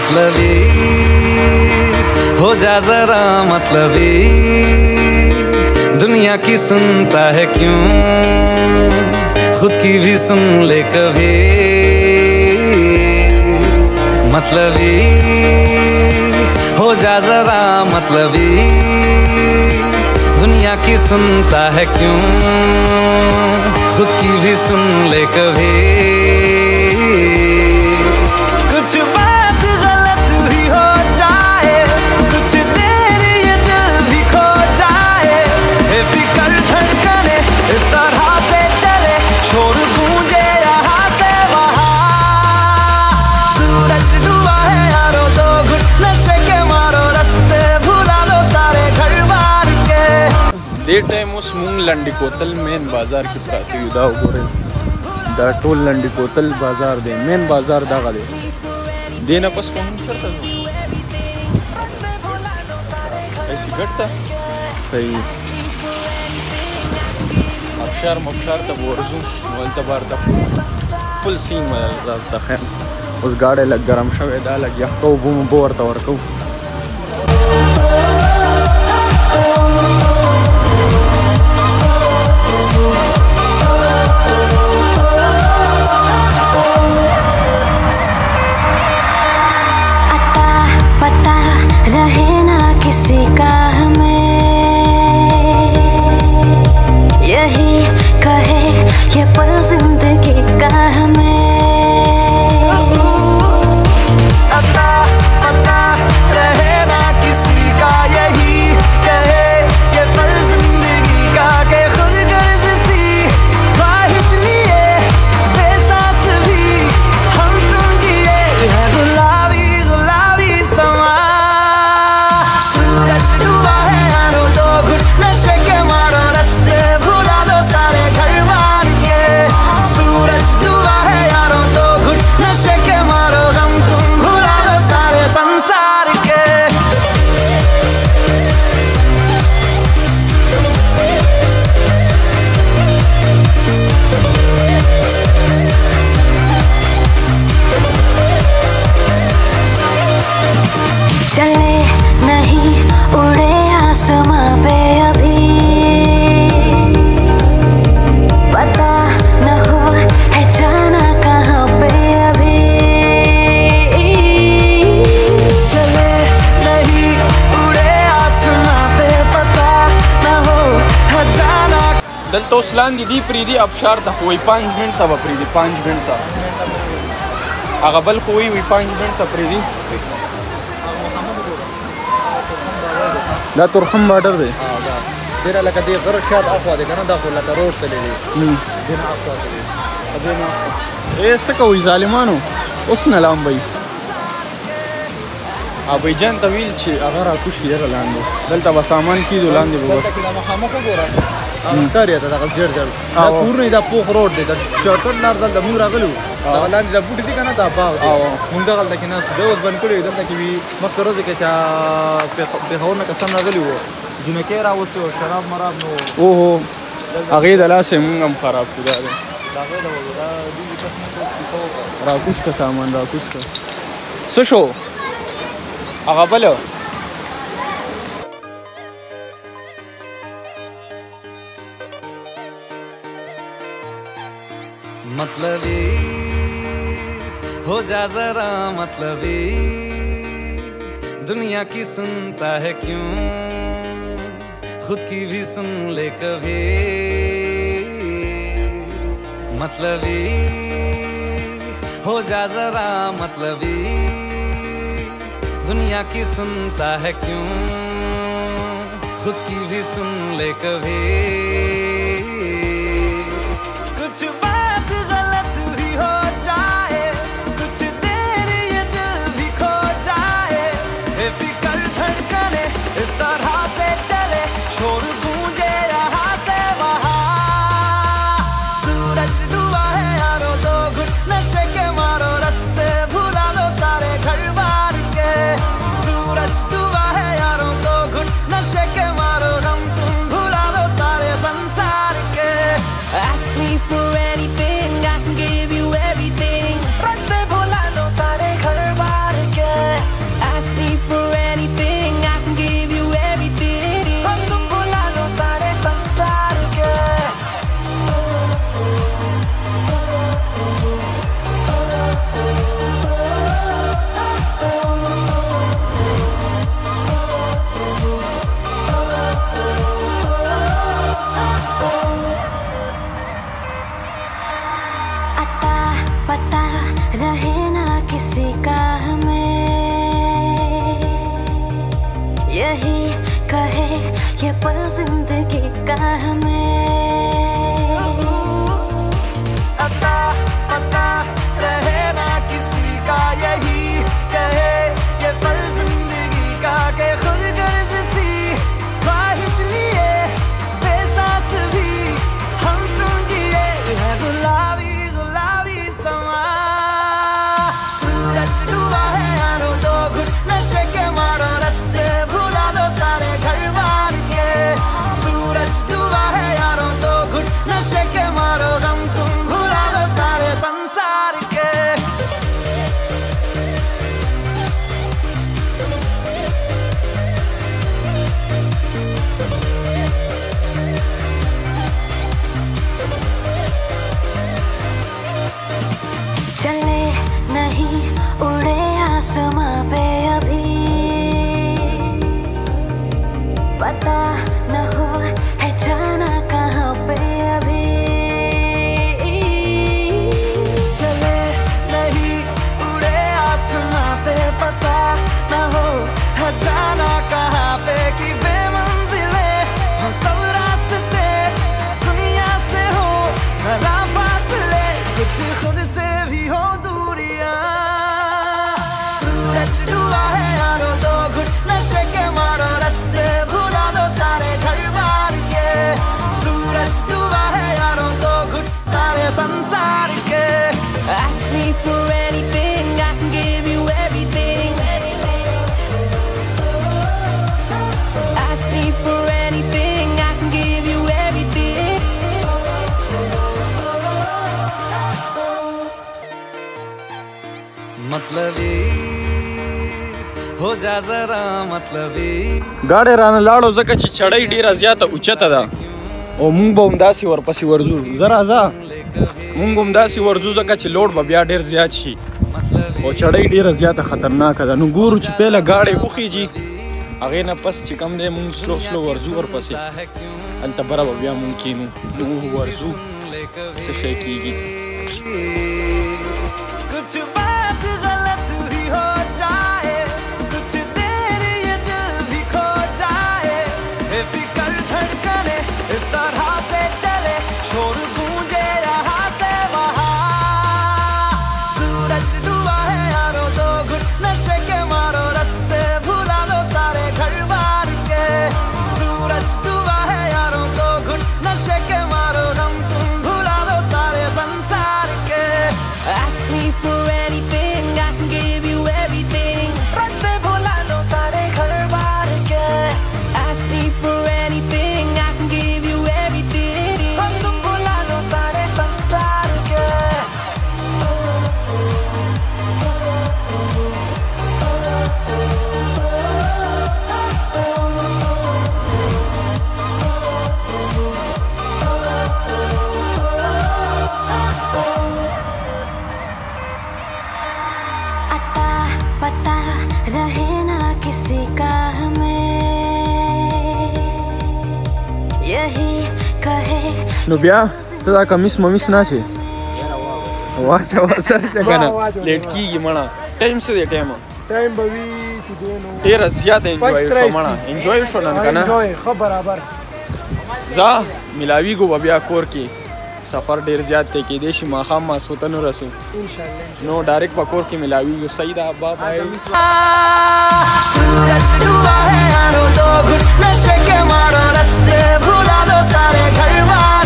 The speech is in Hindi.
मतलबी हो जा जरा मतलबी, दुनिया की सुनता है क्यों, खुद की भी सुन ले कभी। मतलबी हो जा जरा मतलबी, दुनिया की सुनता है क्यों, खुद की भी सुन ले कभी। कुछ बात गलत ही हो जाए, कुछ देर ये दिल भी खो जाए, बेफिक्र धड़कने इस तरह से चले, शोर गूंजे यहाँ से वहाँ। सूरज डूबा है यारो, तो घुट नशे के मारो, रास्ते भुला दो सारे घर बार के। दे टाइम उस मूंग लंडी कोतल मेन बाजार की प्रातिदा उगोरे दा टोल लंडी कोतल बाजार दे मेन बाजार दागा दे देना पस को हम करता ऐसी घटता सही अबशार तब वर्जू वलता बारता फुल सीन मजा खैर उस गाड़े लग गरम शवे दा लग यको बूम बोरता वरको। रहे ना किसी का हमें, यही कहे ये पल जिंदगी का हमें। अता पता रहे ना किसी का, यही कहे ये पल जिंदगी का, के खुद गर्ज सी ख्वाहिश लिए बेसास भी हम तुम जिए है गुलाबी गुलाबी समा। सूरज डूबा है यारो, तो घुट नशे के मारो, रास्ते भुला दो सारे घर बार के। सूरज डूबा है यारो, तो घुट नशे के मारो, गम तुम भुला दो सारे संसार के। चले नहीं उड़े आसमां पे अभी, पता न हो है जाना कहाँ पे अभी। चले नहीं उड़े आसमां पे, पता न हो है जाना। दल तो स्लान दी प्रीति अबशार था कोई 5 मिनट था प्रीति 5 मिनट था अगबल कोई 5 मिनट था प्रीति दा तुरखम बॉर्डर दे तेरा लगा दे घर शायद आफवा दे ना दाखो लगा रोड चले दे देना आफवा दे अदेना ए सकोई जालिमानो उसने लाम भाई अब जान तवील छे अगर कुछ यार लांदो दलता बस सामान की दो लांदे बस हम को गोरा अंतर था का जर जर पूर्ण इदा पोख रोड दे शॉर्टकट नार दल दमू रागलू लांदे दा बुटी दी kana दा बा मुंगा गल दकिना दोस बन कुले दल तकी भी मत करो के चा पे होना का सम रागलू जुने के रा वो शराब मराब नो ओहो अगे दला से हम खराब खुदा दे दागे दा वो दी कसम को रा कुछ का सामान रा कुछ का सोशो अगबल मतलबी हो जा जरा मतलबी, दुनिया की सुनता है क्यों, खुद की भी सुन ले कभी। मतलबी हो जा जरा मतलबी, दुनिया की सुनता है क्यों, खुद की भी सुन ले कभी। कुछ बात गलत ही हो जाए, कुछ देर ये दिल भी खो जाए, बेफिक्र धड़कने इस तरह से चले, शोर गूंजे यहाँ से वहाँ। सूरज डूबा है यारो, तो घुट नशे के मारो, रास्ते भुला दो सारे घर बार के। सूरज डूबा है यारो, तो घुट नशे के मारो, गम तुम भुला दो सारे संसार के। Ask me for any डूबा है यारो दो घुट नशे के मारो रास्ते भुला दो सारे घर बार के सूरज डूबा है यारो दो घुट सारे संसार के Ask me for anything, I can give you everything. Ask me for anything, I can give you everything. मतलबी हो जा जरा मतलबी गाडी रान लाडो जकाची चढाई ډیره زیاته اوچته ده او مونږ به همداسې ورپسې ورځو زره ځه مونږ همداسې ورځو ځکه چې لوډ به بیا ډېر زیات شي او چړۍ ډېره زیاته خطرناکه ده نو ګورو چې پهله ګاډی وخیږي هغې نه پس چې کوم دی مونږ سلو سلو ورځو ورپسې هلته بره به بیا مونږ کینو نو ورځو څه شی کېږي कुछ बात गलत ही हो जाए कुछ देर ये दिल भी खो जाए बेफिक्र धड़कने इस तरह से चले शोर गूंजे यहाँ से वहाँ सूरज डूबा है यारो दो घुट नशे के मारो रास्ते भुला दो सारे घर बार के सूरज डूबा है यारो दो घुट नशे के मारो दम तुम भुला दो सारे संसार के Ask me for anything, I can give you everything. रास्ते भुला दो सारे घर बार के Ask me for anything, I can give you everything. हम तुम भुला दो सारे संसार के अता पता रहे ना किसी का हमें यही कहे نو بیا ته دا کمیس ممیس نه شي واچوه سر ته که نه لیټ کېږي مړه ټایم څه دی ټایم ټایم به وي چې دی نو ډېره زیاته انجوای شو مړه انجوای شو نن که نه انجوای ښه برابر ځه میلاویږو به بیا کور کې سفر ډېر زیات دی کېدای شي ماښام ماسخوته نه رسو انشاءالله نو ډایرکټ به کور کې میلاویږو صحیح ده با بای सूरज डूबा है यारो दो घुट नशे के मारो रास्ते भुला दो सारे घर बार